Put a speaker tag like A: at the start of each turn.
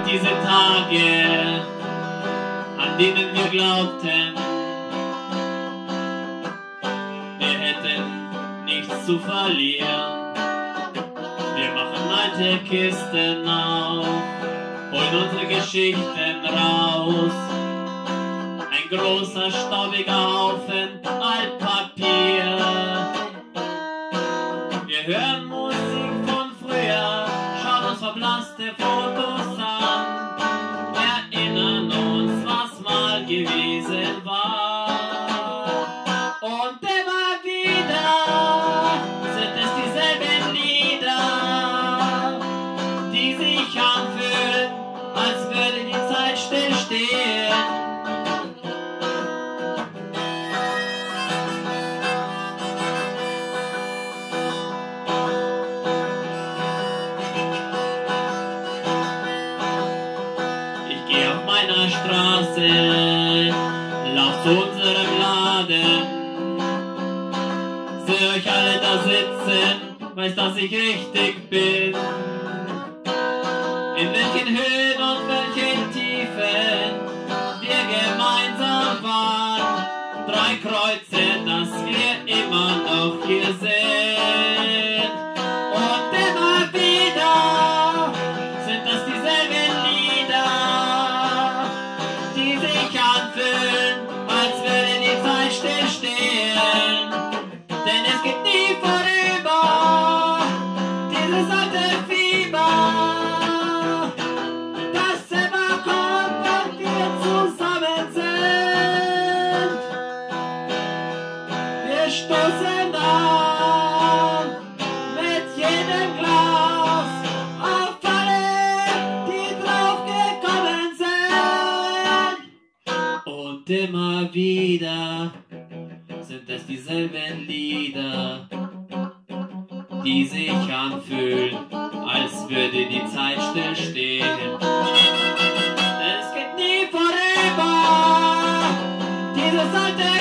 A: diese Tage, an denen wir glaubten, wir hätten nichts zu verlieren. Wir machen alte Kisten auf, holen unsere Geschichten raus. Ein großer staubiger Haufen Altpapier. Wir hören Musik von früher, schauen uns verblasste Fotos an, erinnern uns, was mal gewesen war. Und immer wieder sind es dieselben Lieder, die sich anfühlen, als würde die Zeit stillstehen. Straße, lauf zu unserem Laden. Seht euch alle da sitzen, weiß, dass ich richtig bin. In welchen Höhen und welchen Tiefen wir gemeinsam waren. 3 Kreuze, dass wir immer noch hier sind. Und immer wieder sind das dieselben Lieder, die sich anfühlen, als würde die Zeit stillstehen. Denn es geht nie vorüber, dieses alte Fieber, das immer kommt, wenn wir zusammen sind. Wir stoßen an mit jedem Glas auf alle, die draufgekommen sind. Und immer wieder sind es dieselben Lieder, die sich anfühlen, als würde die Zeit stillstehen. Denn es geht nie vorüber, dieses alte